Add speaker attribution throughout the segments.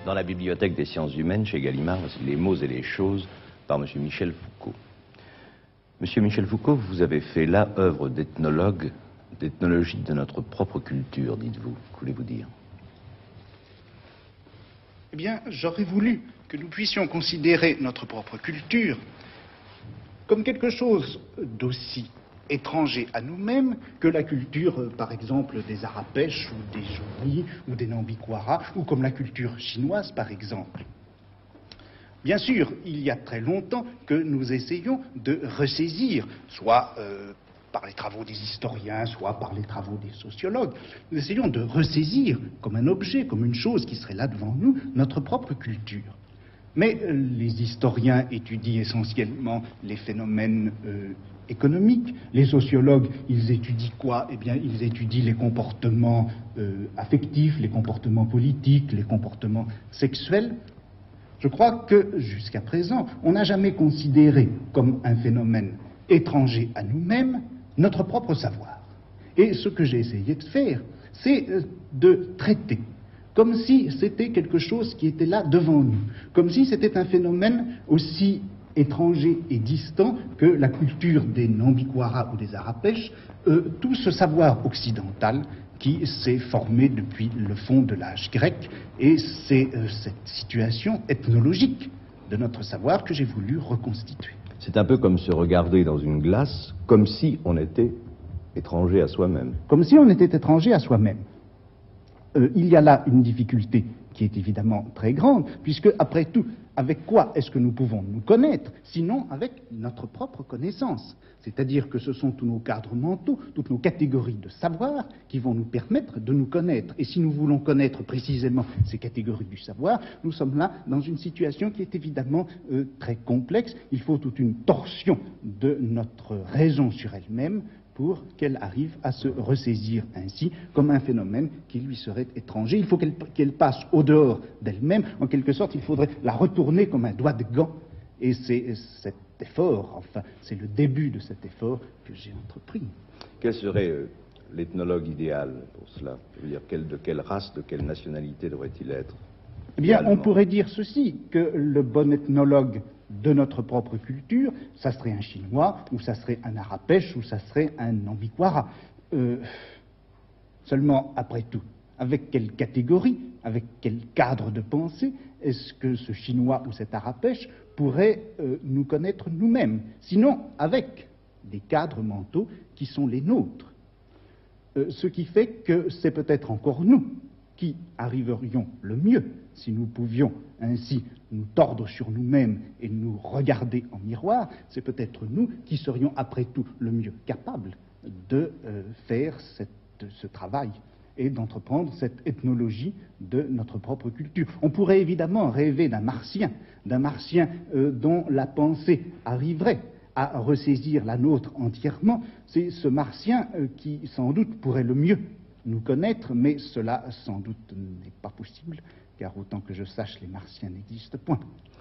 Speaker 1: dans la bibliothèque des sciences humaines chez Gallimard, Les mots et les choses, par M. Michel Foucault. Monsieur Michel Foucault, vous avez fait là œuvre d'ethnologue, d'ethnologie de notre propre culture, dites-vous. Que voulez-vous dire?
Speaker 2: Eh bien, j'aurais voulu que nous puissions considérer notre propre culture comme quelque chose d'aussi étranger à nous-mêmes que la culture, par exemple, des Arapèches ou des Jonis ou des Nambikwara, ou comme la culture chinoise, par exemple. Bien sûr, il y a très longtemps que nous essayons de ressaisir, soit par les travaux des historiens, soit par les travaux des sociologues, nous essayons de ressaisir comme un objet, comme une chose qui serait là devant nous, notre propre culture. Mais les historiens étudient essentiellement les phénomènes économiques. Les sociologues, ils étudient quoi? Eh bien, ils étudient les comportements affectifs, les comportements politiques, les comportements sexuels. Je crois que, jusqu'à présent, on n'a jamais considéré comme un phénomène étranger à nous-mêmes notre propre savoir. Et ce que j'ai essayé de faire, c'est de traiter comme si c'était quelque chose qui était là devant nous, comme si c'était un phénomène aussi étranger et distant que la culture des Nambikwara ou des Arapèches, tout ce savoir occidental qui s'est formé depuis le fond de l'âge grec, et c'est cette situation ethnologique de notre savoir que j'ai voulu reconstituer.
Speaker 1: C'est un peu comme se regarder dans une glace, comme si on était étranger à soi-même.
Speaker 2: Comme si on était étranger à soi-même. Il y a là une difficulté qui est évidemment très grande, puisque, après tout, avec quoi est-ce que nous pouvons nous connaître, sinon avec notre propre connaissance? C'est-à-dire que ce sont tous nos cadres mentaux, toutes nos catégories de savoir qui vont nous permettre de nous connaître. Et si nous voulons connaître précisément ces catégories du savoir, nous sommes là dans une situation qui est évidemment très complexe. Il faut toute une torsion de notre raison sur elle-même pour qu'elle arrive à se ressaisir ainsi comme un phénomène qui lui serait étranger. Il faut qu'elle passe au dehors d'elle-même. En quelque sorte, il faudrait la retourner comme un doigt de gant. Et c'est cet effort, enfin, c'est le début de cet effort que j'ai entrepris.
Speaker 1: Quel serait l'ethnologue idéal pour cela? Je veux dire, de quelle race, de quelle nationalité devrait-il être?
Speaker 2: Eh bien, on pourrait dire ceci, que le bon ethnologue de notre propre culture, ça serait un Chinois, ou ça serait un Arapèche, ou ça serait un Nambikwara. Seulement, après tout, avec quelle catégorie, avec quel cadre de pensée est-ce que ce Chinois ou cet Arapèche pourrait nous connaître nous-mêmes? Sinon, avec des cadres mentaux qui sont les nôtres. Ce qui fait que c'est peut-être encore nous qui arriverions le mieux si nous pouvions ainsi nous tordre sur nous-mêmes et nous regarder en miroir. C'est peut-être nous qui serions après tout le mieux capables de faire ce travail et d'entreprendre cette ethnologie de notre propre culture. On pourrait évidemment rêver d'un martien dont la pensée arriverait à ressaisir la nôtre entièrement. C'est ce martien qui sans doute pourrait le mieux nous connaître, mais cela sans doute n'est pas possible, car autant que je sache, les martiens n'existent point.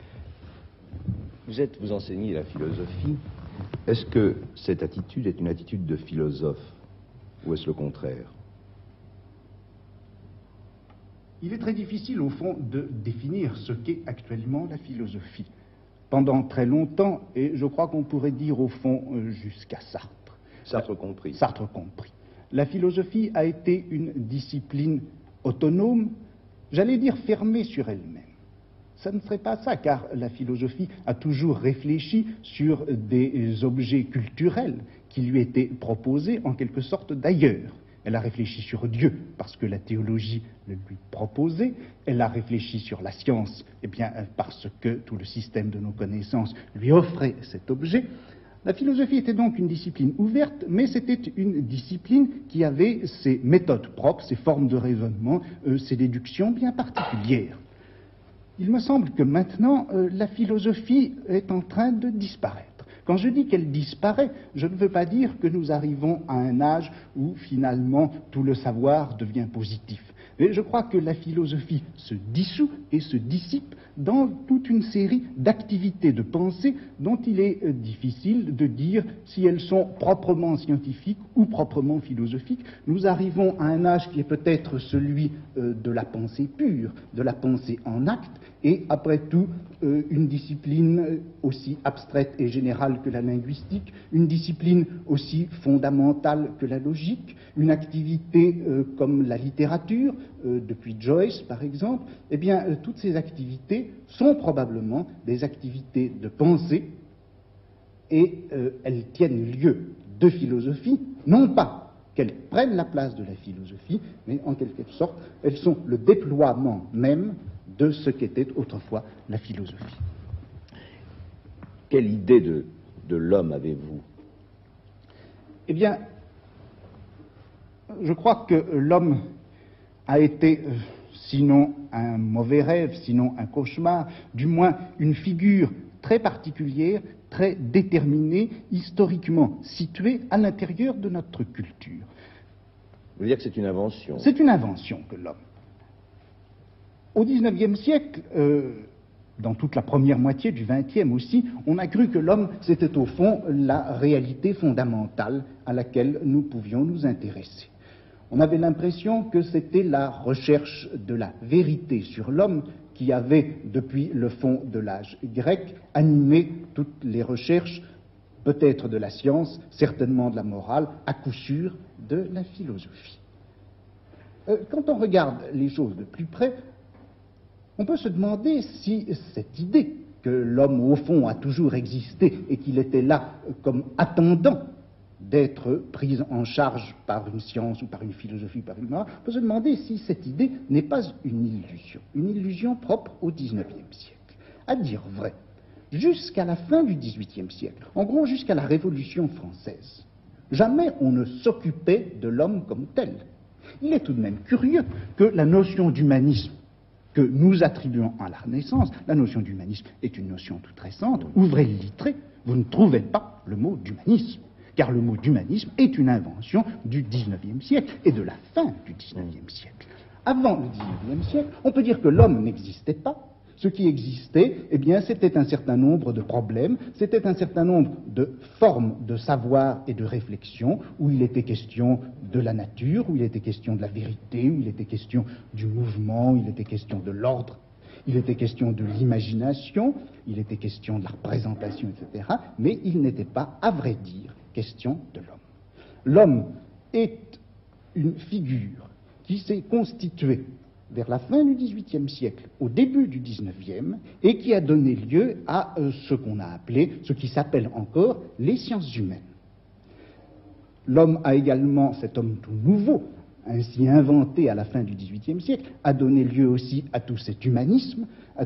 Speaker 1: Vous enseignez la philosophie. Est-ce que cette attitude est une attitude de philosophe, ou est-ce le contraire?
Speaker 2: Il est très difficile, au fond, de définir ce qu'est actuellement la philosophie. Pendant très longtemps, et je crois qu'on pourrait dire, au fond, jusqu'à Sartre.
Speaker 1: Sartre compris.
Speaker 2: Sartre compris. La philosophie a été une discipline autonome, j'allais dire fermée sur elle-même. Ça ne serait pas ça, car la philosophie a toujours réfléchi sur des objets culturels qui lui étaient proposés en quelque sorte d'ailleurs. Elle a réfléchi sur Dieu, parce que la théologie le lui proposait. Elle a réfléchi sur la science, eh bien, parce que tout le système de nos connaissances lui offrait cet objet. La philosophie était donc une discipline ouverte, mais c'était une discipline qui avait ses méthodes propres, ses formes de raisonnement, ses déductions bien particulières. Il me semble que maintenant, la philosophie est en train de disparaître. Quand je dis qu'elle disparaît, je ne veux pas dire que nous arrivons à un âge où finalement tout le savoir devient positif. Mais je crois que la philosophie se dissout et se dissipe dans toute une série d'activités de pensée dont il est difficile de dire si elles sont proprement scientifiques ou proprement philosophiques. Nous arrivons à un âge qui est peut-être celui de la pensée pure, de la pensée en acte, et après tout, une discipline aussi abstraite et générale que la linguistique, une discipline aussi fondamentale que la logique, une activité comme la littérature, depuis Joyce par exemple, eh bien, toutes ces activités sont probablement des activités de pensée et elles tiennent lieu de philosophie, non pas qu'elles prennent la place de la philosophie, mais en quelque sorte, elles sont le déploiement même de ce qu'était autrefois la philosophie.
Speaker 1: Quelle idée de l'homme avez-vous?
Speaker 2: Eh bien, je crois que l'homme a été, sinon un mauvais rêve, sinon un cauchemar, du moins une figure très particulière, très déterminée, historiquement située à l'intérieur de notre culture.
Speaker 1: Vous voulez dire que c'est une invention?
Speaker 2: C'est une invention que l'homme. Au XIXe siècle, dans toute la première moitié du XXe aussi, on a cru que l'homme, c'était au fond la réalité fondamentale à laquelle nous pouvions nous intéresser. On avait l'impression que c'était la recherche de la vérité sur l'homme qui avait, depuis le fond de l'âge grec, animé toutes les recherches, peut-être de la science, certainement de la morale, à coup sûr de la philosophie. Quand on regarde les choses de plus près, on peut se demander si cette idée que l'homme, au fond, a toujours existé et qu'il était là comme attendant d'être prise en charge par une science ou par une philosophie, par une morale, on peut se demander si cette idée n'est pas une illusion propre au XIXe siècle. À dire vrai, jusqu'à la fin du XVIIIe siècle, en gros jusqu'à la Révolution française, jamais on ne s'occupait de l'homme comme tel. Il est tout de même curieux que la notion d'humanisme que nous attribuons à la Renaissance, la notion d'humanisme est une notion toute récente. Ouvrez le Littré, vous ne trouvez pas le mot d'humanisme, car le mot d'humanisme est une invention du XIXe siècle et de la fin du XIXe siècle. Avant le XIXe siècle, on peut dire que l'homme n'existait pas. Ce qui existait, eh bien, c'était un certain nombre de problèmes, c'était un certain nombre de formes de savoir et de réflexion, où il était question de la nature, où il était question de la vérité, où il était question du mouvement, où il était question de l'ordre, il était question de l'imagination, il était question de la représentation, etc., mais il n'était pas, à vrai dire, question de l'homme. L'homme est une figure qui s'est constituée vers la fin du XVIIIe siècle, au début du XIXe, et qui a donné lieu à ce qu'on a appelé, ce qui s'appelle encore, les sciences humaines. L'homme a également, cet homme tout nouveau, ainsi inventé à la fin du XVIIIe siècle, a donné lieu aussi à tout cet humanisme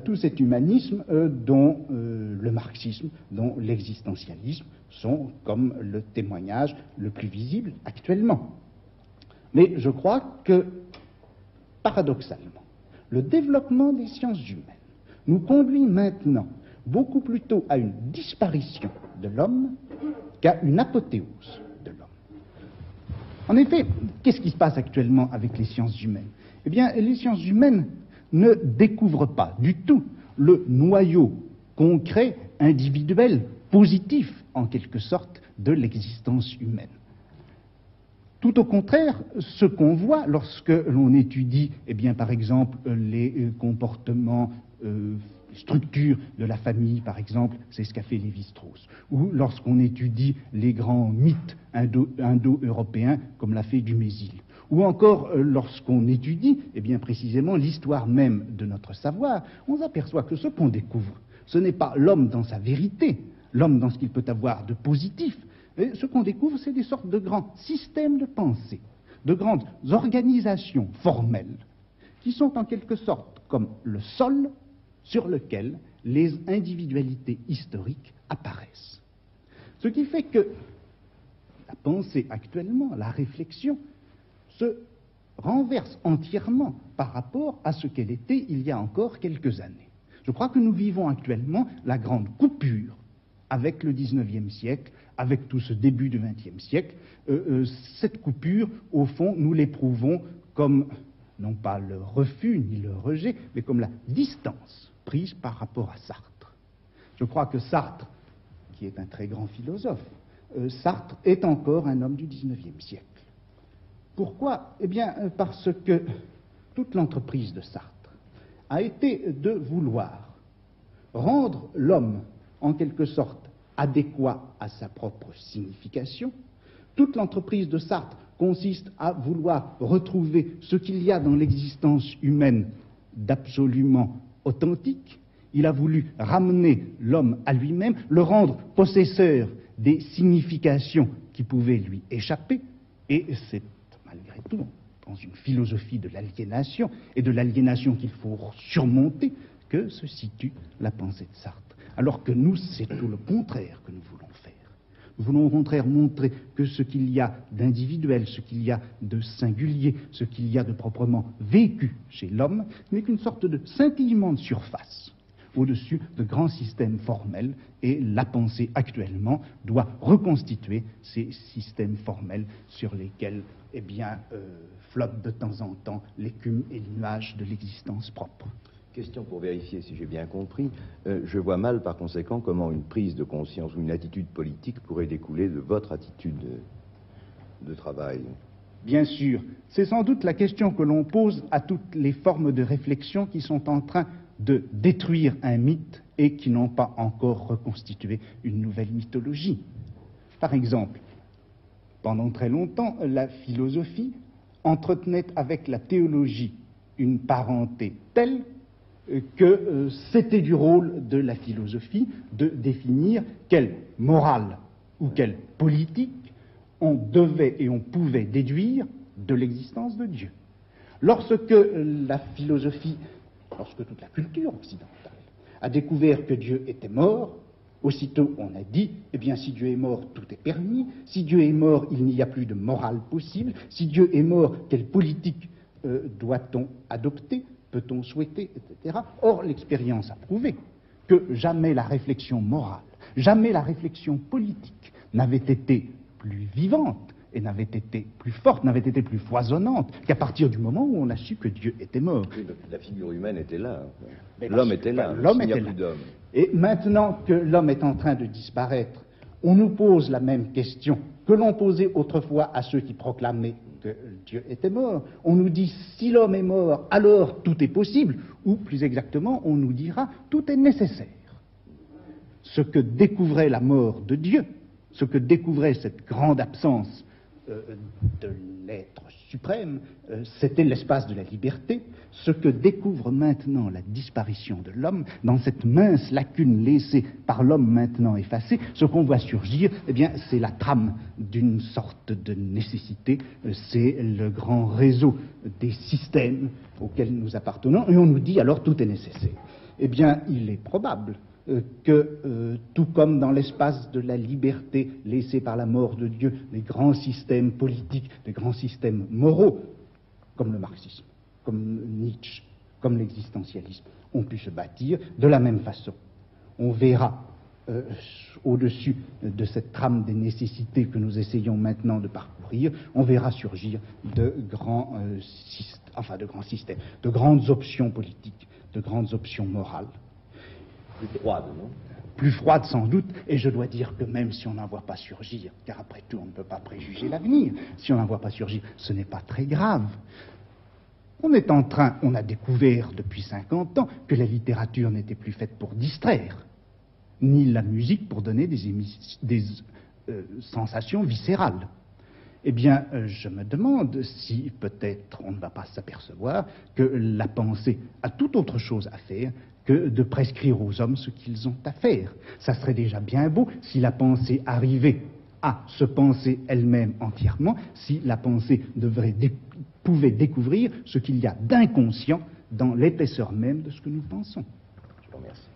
Speaker 2: dont le marxisme, dont l'existentialisme sont comme le témoignage le plus visible actuellement. Mais je crois que, paradoxalement, le développement des sciences humaines nous conduit maintenant beaucoup plutôt à une disparition de l'homme qu'à une apothéose de l'homme. En effet, qu'est-ce qui se passe actuellement avec les sciences humaines? Eh bien, les sciences humaines ne découvrent pas du tout le noyau concret, individuel, positif, en quelque sorte, de l'existence humaine. Tout au contraire, ce qu'on voit lorsque l'on étudie, eh bien, par exemple, les comportements, structures de la famille, par exemple, c'est ce qu'a fait Lévi-Strauss, ou lorsqu'on étudie les grands mythes indo-européens, comme l'a fait Dumézil, ou encore lorsqu'on étudie, eh bien, précisément, l'histoire même de notre savoir, on s'aperçoit que ce qu'on découvre, ce n'est pas l'homme dans sa vérité, l'homme dans ce qu'il peut avoir de positif. Et ce qu'on découvre, c'est des sortes de grands systèmes de pensée, de grandes organisations formelles, qui sont en quelque sorte comme le sol sur lequel les individualités historiques apparaissent. Ce qui fait que la pensée actuellement, la réflexion, se renverse entièrement par rapport à ce qu'elle était il y a encore quelques années. Je crois que nous vivons actuellement la grande coupure avec le XIXe siècle, avec tout ce début du XXe siècle. Cette coupure, au fond, nous l'éprouvons comme non pas le refus ni le rejet, mais comme la distance prise par rapport à Sartre. Je crois que Sartre, qui est un très grand philosophe, Sartre est encore un homme du XIXe siècle. Pourquoi? Eh bien, parce que toute l'entreprise de Sartre a été de vouloir rendre l'homme, en quelque sorte, adéquat à sa propre signification. Toute l'entreprise de Sartre consiste à vouloir retrouver ce qu'il y a dans l'existence humaine d'absolument authentique. Il a voulu ramener l'homme à lui-même, le rendre possesseur des significations qui pouvaient lui échapper, et c'est malgré tout dans une philosophie de l'aliénation, et de l'aliénation qu'il faut surmonter, que se situe la pensée de Sartre. Alors que nous, c'est tout le contraire que nous voulons faire. Nous voulons au contraire montrer que ce qu'il y a d'individuel, ce qu'il y a de singulier, ce qu'il y a de proprement vécu chez l'homme, n'est qu'une sorte de scintillement de surface au-dessus de grands systèmes formels, et la pensée actuellement doit reconstituer ces systèmes formels sur lesquels flottent de temps en temps l'écume et le nuage de l'existence propre.
Speaker 1: Question pour vérifier si j'ai bien compris. Je vois mal par conséquent comment une prise de conscience ou une attitude politique pourrait découler de votre attitude de travail.
Speaker 2: Bien sûr, c'est sans doute la question que l'on pose à toutes les formes de réflexion qui sont en train de détruire un mythe et qui n'ont pas encore reconstitué une nouvelle mythologie. Par exemple, pendant très longtemps, la philosophie entretenait avec la théologie une parenté telle que c'était du rôle de la philosophie de définir quelle morale ou quelle politique on devait et on pouvait déduire de l'existence de Dieu. Lorsque la philosophie, lorsque toute la culture occidentale a découvert que Dieu était mort, aussitôt on a dit, eh bien si Dieu est mort, tout est permis, si Dieu est mort, il n'y a plus de morale possible, si Dieu est mort, quelle politique doit-on adopter, peut-on souhaiter, etc. Or, l'expérience a prouvé que jamais la réflexion morale, jamais la réflexion politique n'avait été plus vivante et n'avait été plus forte, n'avait été plus foisonnante qu'à partir du moment où on a su que Dieu était mort.
Speaker 1: Oui, la figure humaine était là. L'homme était là.
Speaker 2: L'homme était là. Et maintenant que l'homme est en train de disparaître, on nous pose la même question que l'on posait autrefois à ceux qui proclamaient que Dieu était mort. On nous dit, si l'homme est mort, alors tout est possible, ou plus exactement, on nous dira, tout est nécessaire. Ce que découvrait la mort de Dieu, ce que découvrait cette grande absence de l'être suprême, c'était l'espace de la liberté. Ce que découvre maintenant la disparition de l'homme, dans cette mince lacune laissée par l'homme maintenant effacée, ce qu'on voit surgir, eh bien, c'est la trame d'une sorte de nécessité, c'est le grand réseau des systèmes auxquels nous appartenons, et on nous dit alors tout est nécessaire. Eh bien, il est probable que, tout comme dans l'espace de la liberté laissée par la mort de Dieu, les grands systèmes politiques, les grands systèmes moraux, comme le marxisme, comme Nietzsche, comme l'existentialisme, ont pu se bâtir de la même façon. On verra au-dessus de cette trame des nécessités que nous essayons maintenant de parcourir, on verra surgir de grands systèmes, de grandes options politiques, de grandes options morales.
Speaker 1: Plus froide, non?
Speaker 2: Plus froide sans doute, et je dois dire que même si on n'en voit pas surgir, car après tout on ne peut pas préjuger l'avenir, si on n'en voit pas surgir, ce n'est pas très grave. On a découvert depuis 50 ans que la littérature n'était plus faite pour distraire, ni la musique pour donner des sensations viscérales. Eh bien, je me demande si peut-être on ne va pas s'apercevoir que la pensée a tout autre chose à faire que de prescrire aux hommes ce qu'ils ont à faire. Ça serait déjà bien beau si la pensée arrivait à se penser elle-même entièrement, si la pensée pouvait découvrir ce qu'il y a d'inconscient dans l'épaisseur même de ce que nous pensons.
Speaker 1: Je vous remercie.